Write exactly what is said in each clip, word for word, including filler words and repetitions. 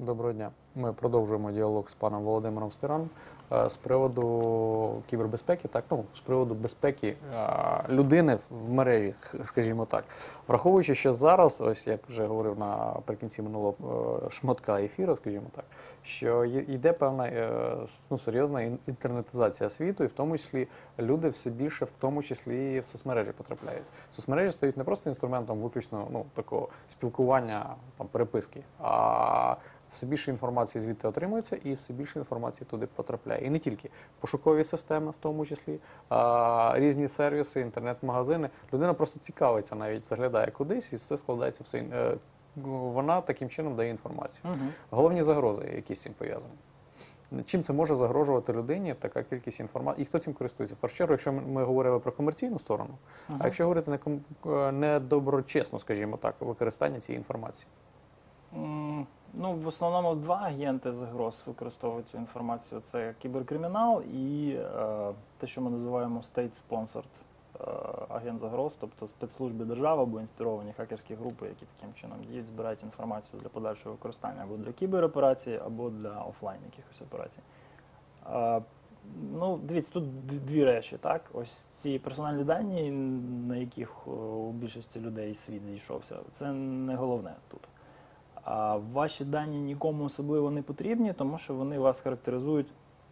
Доброго дня. Ми продовжуємо діалог з паном Володимиром Стираном е, з приводу кібербезпеки, так, ну, з приводу безпеки е, людини в мережі, скажімо так. Враховуючи, що зараз, ось як вже говорив наприкінці минулого е, шматка ефіру, скажімо так, що є- йде певна е, ну, серйозна ін- інтернетизація світу, і в тому числі люди все більше, в тому числі і в соцмережі потрапляють. Соцмережі стають не просто інструментом виключно ну, такого спілкування, там, переписки, а все більше інформації звідти отримується і все більше інформації туди потрапляє. І не тільки пошукові системи, в тому числі, а, різні сервіси, інтернет-магазини. Людина просто цікавиться, навіть заглядає кудись, і все складається все. е, Вона таким чином дає інформацію. Угу. Головні загрози, які з цим пов'язані. Чим це може загрожувати людині, така кількість інформації? І хто цим користується? В першу чергу, якщо ми- ми говорили про комерційну сторону, Ага. а якщо говорити не недоброчесно, скажімо так, використання цієї інформації. М, Ну, в основному два агенти загроз використовують цю інформацію. Це кіберкримінал і е, те, що ми називаємо state-sponsored е, агент загроз, тобто спецслужби держави або інспіровані хакерські групи, які таким чином діють, збирають інформацію для подальшого використання або для кібероперацій, або для офлайн якихось операцій. Е, Ну, дивіться, тут д- дві речі, так? Ось ці персональні дані, на яких е, у більшості людей світ зійшовся, це не головне тут. А ваші дані нікому особливо не потрібні, тому що вони вас характеризують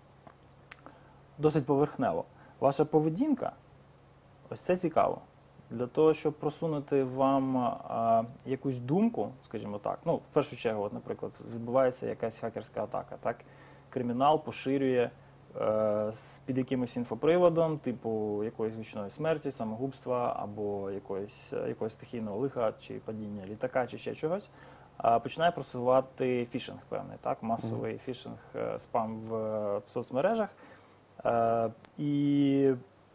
досить поверхнево. Ваша поведінка, ось це цікаво. Для того, щоб просунути вам а, якусь думку, скажімо так, ну, в першу чергу, от, наприклад, відбувається якась хакерська атака, так? Кримінал поширює е, з- під якимось інфоприводом, типу якоїсь гучної смерті, самогубства або якоїсь, якогось стихійного лиха, чи падіння літака, чи ще чогось, а, починає просувати фішинг певний, так? Масовий фішинг, е, спам в, е, в соцмережах. Е, І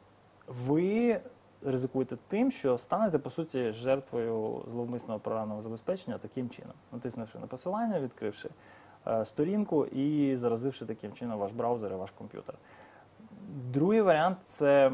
ви ризикуєте тим, що станете, по суті, жертвою зловмисного програмного забезпечення таким чином, натиснувши на посилання, відкривши е, сторінку і заразивши таким чином ваш браузер і ваш комп'ютер. Другий варіант – це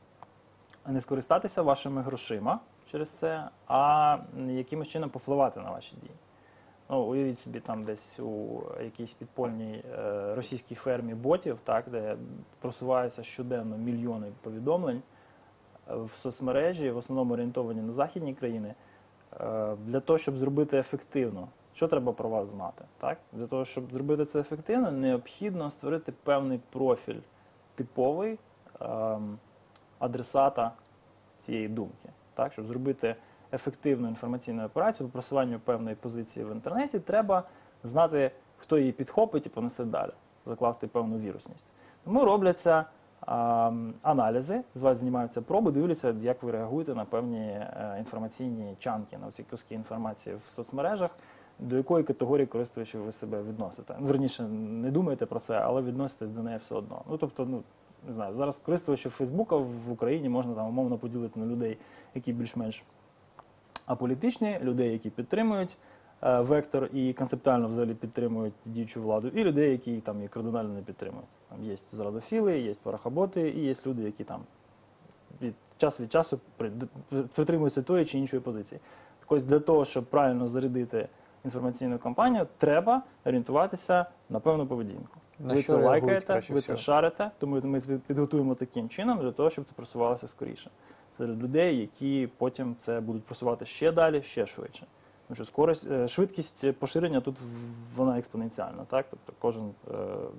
не скористатися вашими грошима через це, а якимось чином повпливати на ваші дії. Ну, уявіть собі, там десь у якійсь підпольній е, російській фермі ботів, так, де просуваються щоденно мільйони повідомлень е, в соцмережі, в основному орієнтовані на західні країни, е, для того, щоб зробити ефективно. Що треба про вас знати? Так? Для того, щоб зробити це ефективно, необхідно створити певний профіль типовий ем, адресата цієї думки. Так? Щоб зробити ефективну інформаційну операцію по просуванню певної позиції в інтернеті, треба знати, хто її підхопить і понесе далі, закласти певну вірусність. Тому робляться а, аналізи, з вас знімаються проби, дивляться, як ви реагуєте на певні е, інформаційні чанки, на ці куски інформації в соцмережах, до якої категорії користувачів ви себе відносите. Ну, верніше, не думаєте про це, але відноситесь до неї все одно. Ну, тобто, ну, не знаю, зараз користувачів Фейсбука в Україні можна там умовно поділити на людей, які більш-менш аполітичні, людей, які підтримують е, вектор і концептуально взагалі підтримують діючу владу, і людей, які там її кардинально не підтримують. Там є зрадофіли, є порохоботи, і є люди, які там від час від часу при- притримуються тої чи іншої позиції. Так ось для того, щоб правильно зарядити інформаційну кампанію, треба орієнтуватися на певну поведінку. На Ви що це реагують лайкаєте, краще ви всього? це шарите, тому ми це підготуємо таким чином для того, щоб це просувалося скоріше. Серед людей, які потім це будуть просувати ще далі, ще швидше. Тому що скорость, е, швидкість поширення тут в- вона експоненціальна, так? Тобто кожен е,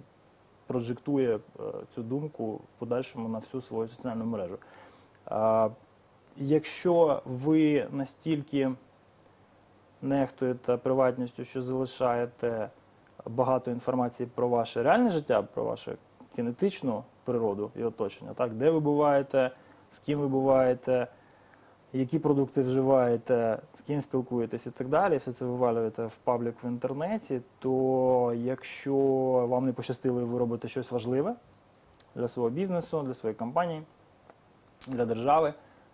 прожектує е, цю думку в подальшому на всю свою соціальну мережу. А, якщо ви настільки нехтуєте приватністю, що залишаєте багато інформації про ваше реальне життя, про вашу кінетичну природу і оточення, так? Де ви буваєте, з ким ви буваєте, які продукти вживаєте, з ким спілкуєтесь і так далі, все це вивалюєте в паблік в інтернеті, то якщо вам не пощастило і ви робите щось важливе для свого бізнесу, для своєї компанії, для держави,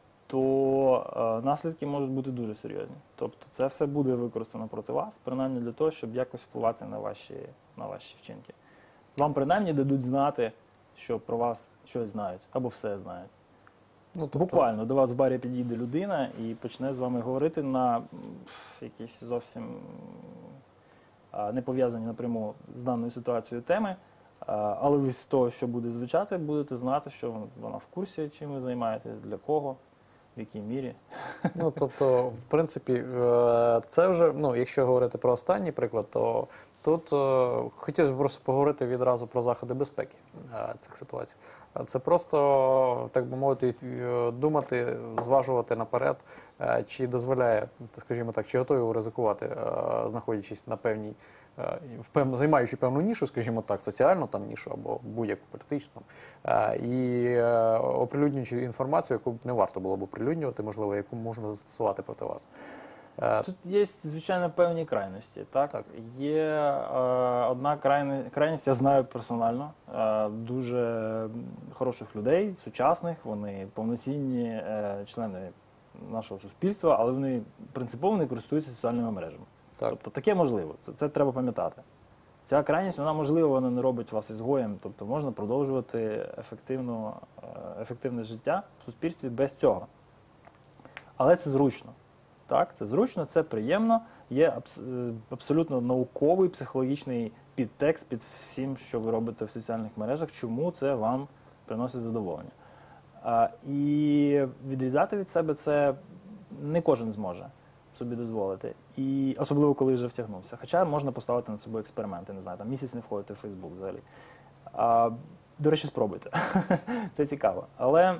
то е, наслідки можуть бути дуже серйозні. Тобто це все буде використано проти вас, принаймні для того, щоб якось впливати на ваші, на ваші вчинки. Вам принаймні дадуть знати, що про вас щось знають, або все знають. Ну, тобто, Буквально до вас в барі підійде людина і почне з вами говорити на м, якісь зовсім а, не пов'язані напряму з даною ситуацією теми, а, але ви з того, що буде звучати, будете знати, що вона в курсі, чим ви займаєтесь, для кого, в якій мірі. Ну, тобто, в принципі, е, це вже, ну, якщо говорити про останній приклад, то тут е, хотілося б просто поговорити відразу про заходи безпеки е, цих ситуацій. Е, Це просто, так би мовити, е, думати, зважувати наперед, е, чи дозволяє, скажімо так, чи готові ви ризикувати, е, знаходячись на певній, е, в пев- займаючи певну нішу, скажімо так, соціальну там нішу або будь-яку політичну, е, і е, оприлюднюючи інформацію, яку б не варто було б оприлюднювати, можливо, яку можна застосувати проти вас. Е, Тут є, звичайно, певні крайності. Так? Так. Є е, одна крайне- крайність, я знаю персонально, е, дуже хороших людей, сучасних, вони повноцінні е, члени нашого суспільства, але вони принципово не користуються соціальними мережами. Так. Тобто таке можливо, це, це треба пам'ятати. Ця крайність, вона можливо, вона не робить вас ізгоєм, тобто можна продовжувати ефективно, е, ефективне життя в суспільстві без цього. Але це зручно. Так, це зручно, це приємно, є абс- е, абсолютно науковий, психологічний підтекст під всім, що ви робите в соціальних мережах, чому це вам приносить задоволення. А, і відрізати від себе це не кожен зможе собі дозволити. І особливо, коли вже втягнувся. Хоча можна поставити над собою експерименти, не знаю, там місяць не входити в Фейсбук взагалі. А, до речі, спробуйте. Це цікаво. Але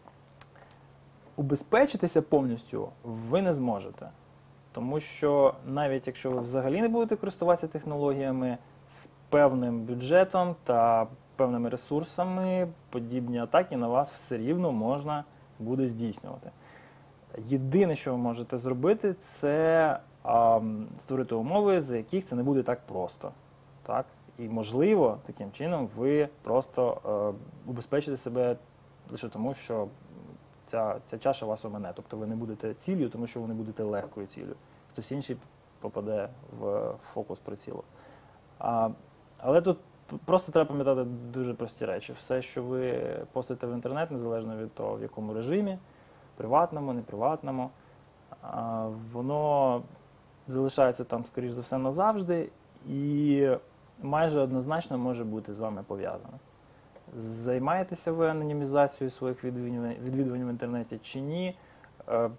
убезпечитися повністю ви не зможете. Тому що навіть якщо ви взагалі не будете користуватися технологіями з певним бюджетом та певними ресурсами, подібні атаки на вас все рівно можна буде здійснювати. Єдине, що ви можете зробити, це а, створити умови, за яких це не буде так просто. Так? І, можливо, таким чином ви просто е, убезпечите себе лише тому, що ця, ця чаша вас омине. Тобто ви не будете ціллю, тому що ви не будете легкою ціллю. Хтось інший попаде в фокус прицілу. А, але тут просто треба пам'ятати дуже прості речі. Все, що ви постите в інтернет, незалежно від того, в якому режимі, приватному, неприватному, а, воно залишається там, скоріш за все, назавжди і майже однозначно може бути з вами пов'язане. Займаєтеся ви анонімізацією своїх відвідувань, відвідувань в інтернеті чи ні, е,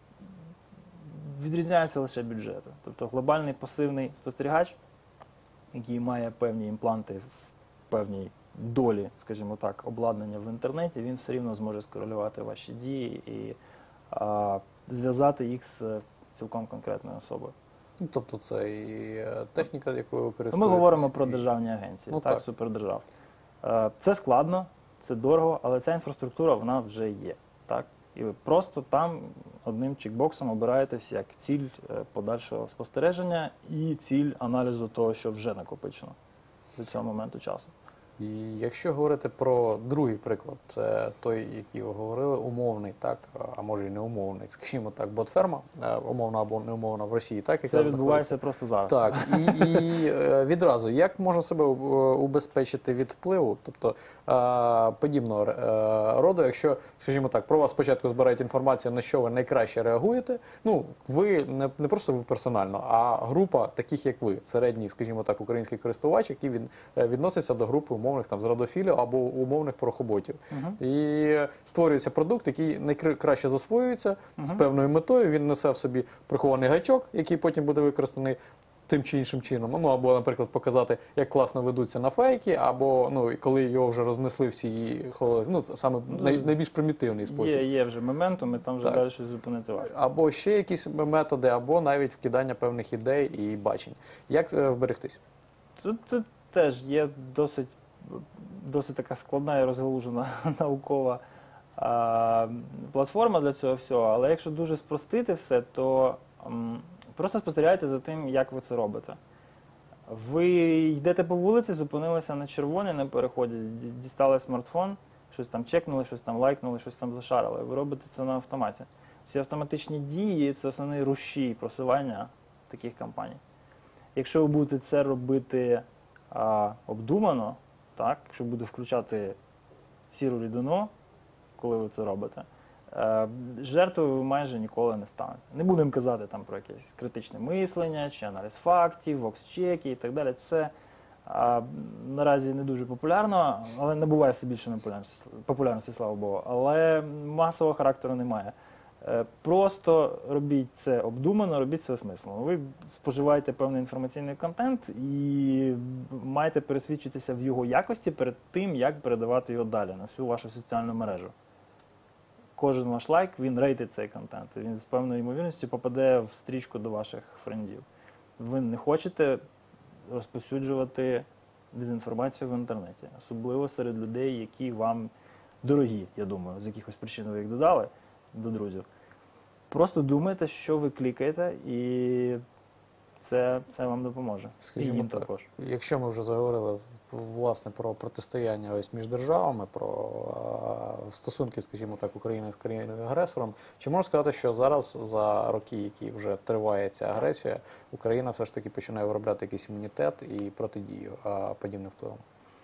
відрізняються лише бюджети. Тобто глобальний пасивний спостерігач, який має певні імпланти в певній долі, скажімо так, обладнання в інтернеті, він все рівно зможе скорелювати ваші дії і а, зв'язати їх з цілком конкретною особою. Ну, тобто це і е, техніка, якою ви То користуєтесь. ми говоримо про і- державні агенції, Ну, так, так. супердержав. Е, Це складно, це дорого, але ця інфраструктура, вона вже є. Так? І ви просто там одним чекбоксом обираєтесь як ціль е, подальшого спостереження і ціль аналізу того, що вже накопичено до цього моменту часу. І якщо говорити про другий приклад, це той, який ви говорили, умовний, так, а може і не умовний, скажімо так, ботферма, е, умовна або не умовна в Росії, так, яка Це відбувається знаходиться- просто зараз. Так, і, і е, відразу, як можна себе е, убезпечити від впливу, тобто е, подібного е, роду, якщо, скажімо так, про вас спочатку збирають інформацію, на що ви найкраще реагуєте, ну, ви не, не просто ви персонально, а група таких, як ви, середній, скажімо так, український користувач, який від, е, відноситься до групи умовних там зрадофілів або умовних порохоботів. Мгм. І створюється продукт, який найкраще засвоюється з Мгм. певною метою, він несе в собі прихований гачок, який потім буде використаний тим чи іншим чином. Ну, або, наприклад, показати, як класно ведуться на фейки, або, ну, коли його вже рознесли всі і хвалили. Ну, це саме най, найбільш примітивний спосіб. Є, є вже моментум, і там вже Так. далі щось зупинити важко. Або ще якісь методи, або навіть вкидання певних ідей і бачень. Як е, вберегтись? Тут, тут теж є досить, досить така складна і розгалужена наукова а, платформа для цього всього, але якщо дуже спростити все, то м, просто спостерігайте за тим, як ви це робите. Ви йдете по вулиці, зупинилися на червоні на переході, ді- дістали смартфон, щось там чекнули, щось там лайкнули, щось там зашарили. Ви робите це на автоматі. Ці автоматичні дії – це основний рушій просування таких кампаній. Якщо ви будете це робити а, обдумано, так, якщо буде включати сіру рідину, коли ви це робите, Е, Жертвою ви майже ніколи не станете. Не будемо казати там про якесь критичне мислення, чи аналіз фактів, вокс-чеки і так далі. Це а, наразі не дуже популярно, але набуває все більше популярності, популярності, слава Богу. Але масового характеру немає. Е, Просто робіть це обдумано, робіть це осмислено. Ви споживаєте певний інформаційний контент і маєте пересвідчитися в його якості перед тим, як передавати його далі на всю вашу соціальну мережу. Кожен ваш лайк, він рейтить цей контент. Він з певною ймовірністю попаде в стрічку до ваших френдів. Ви не хочете розповсюджувати дезінформацію в інтернеті, особливо серед людей, які вам дорогі, я думаю, з якихось причин ви їх додали до друзів. Просто думайте, що ви клікаєте, і це, це вам допоможе. Скажімо і їм так, також. якщо ми вже заговорили власне про протистояння ось між державами, про е, стосунки, скажімо так, України з країною-агресором, чи можна сказати, що зараз за роки, які вже триває ця агресія, Україна все ж таки починає виробляти якийсь імунітет і протидію е, подібним впливам?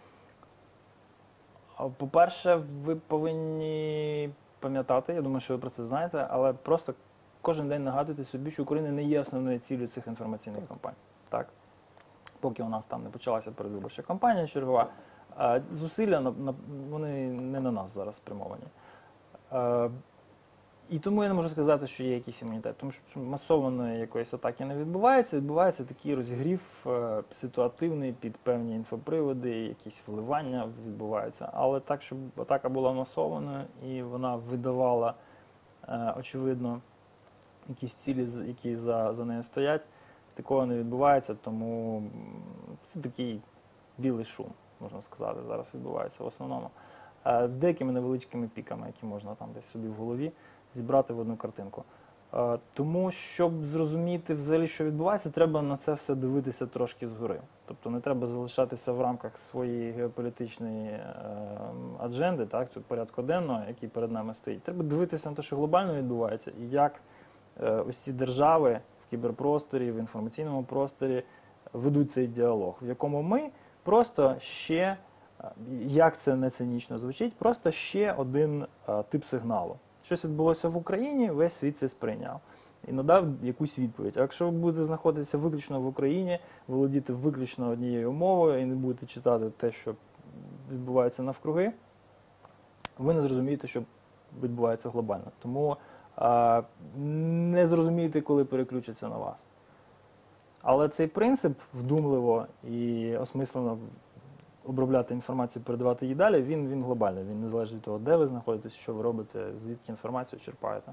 А, По-перше, ви повинні пам'ятати, я думаю, що ви про це знаєте, але просто кожен день нагадуйте собі, що Україна не є основною ціллю цих інформаційних Так. кампаній. Так? Поки у нас там не почалася передвиборча кампанія чергова, а, зусилля на, на, вони не на нас зараз спрямовані. А, І тому я не можу сказати, що є якийсь імунітет, тому що масованої якоїсь атаки не відбувається, відбувається такий розгрів е, ситуативний під певні інфоприводи, якісь вливання відбуваються. Але так, щоб атака була масованою і вона видавала, е, очевидно, якісь цілі, з- які за, за нею стоять, такого не відбувається, тому м, це такий білий шум, можна сказати, зараз відбувається в основному. Е, З деякими невеличкими піками, які можна там десь собі в голові зібрати в одну картинку. Е, Тому, щоб зрозуміти взагалі, що відбувається, треба на це все дивитися трошки згори. Тобто не треба залишатися в рамках своєї геополітичної е, адженди, так, цього порядку денного, який перед нами стоїть. Треба дивитися на те, що глобально відбувається, і як е, ось ці держави в кіберпросторі, в інформаційному просторі ведуть цей діалог, в якому ми просто ще, е, як це не цинічно звучить, просто ще один е, тип сигналу. Щось відбулося в Україні, весь світ це сприйняв і надав якусь відповідь. А якщо ви будете знаходитися виключно в Україні, володіти виключно однією мовою і не будете читати те, що відбувається навкруги, ви не зрозумієте, що відбувається глобально. Тому а, не зрозумієте, коли переключаться на вас. Але цей принцип вдумливо і осмислено обробляти інформацію, передавати її далі, він, він глобальний. Він не залежить від того, де ви знаходитесь, що ви робите, звідки інформацію черпаєте.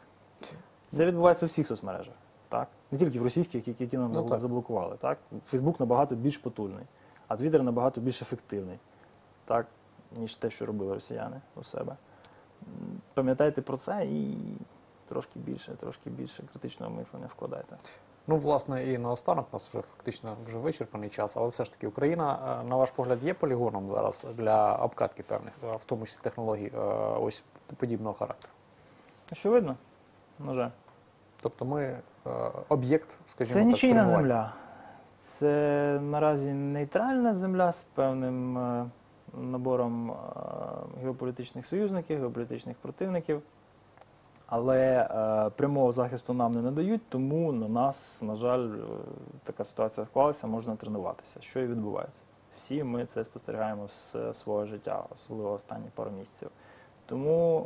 Це відбувається у всіх соцмережах. Так? Не тільки в російських, які, які нам Ну, так. заблокували. Так? Фейсбук набагато більш потужний, а Твіттер набагато більш ефективний, так? Ніж те, що робили росіяни у себе. М, Пам'ятайте про це і трошки більше, трошки більше критичного мислення вкладайте. Ну, власне, і наостанок, у нас вже фактично вже вичерпаний час, але все ж таки Україна, е, на ваш погляд, є полігоном зараз для обкатки певних, е, в тому числі технологій, е, ось подібного характеру. Очевидно, на жаль. Тобто ми е, об'єкт, скажімо Це так, нічийна тренувань. земля. Це наразі нейтральна земля з певним е, набором е, геополітичних союзників, геополітичних противників. Але е, прямого захисту нам не надають, тому на нас, на жаль, е, така ситуація склалася, можна тренуватися. Що і відбувається. Всі ми це спостерігаємо з е, свого життя, особливо останні пару місяців. Тому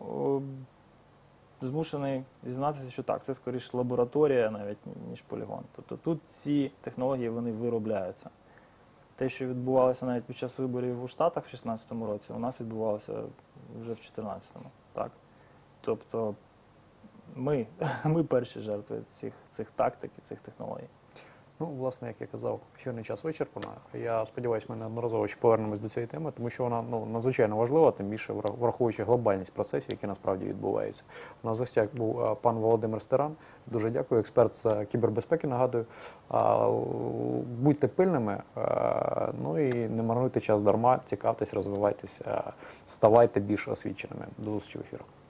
е, змушений зізнатися, що так, це скоріше лабораторія навіть, ніж полігон. Тобто тут ці технології, вони виробляються. Те, що відбувалося навіть під час виборів у Штатах в шістнадцятому році, у нас відбувалося вже в чотирнадцятому. Так? Тобто ми, ми перші жертви цих, цих тактик і цих технологій. Ну, власне, як я казав, ефірний час вичерпано. Я сподіваюся, ми неодноразово ще повернемось до цієї теми, тому що вона ну, надзвичайно важлива, тим більше враховуючи глобальність процесів, які насправді відбуваються. У нас в гостях був е, пан Володимир Стиран. Дуже дякую. Експерт з кібербезпеки, нагадую. А, Будьте пильними, е, ну і не марнуйте час дарма, цікавтесь, розвивайтесь, е, ставайте більш освіченими. До зустрічі в ефірах.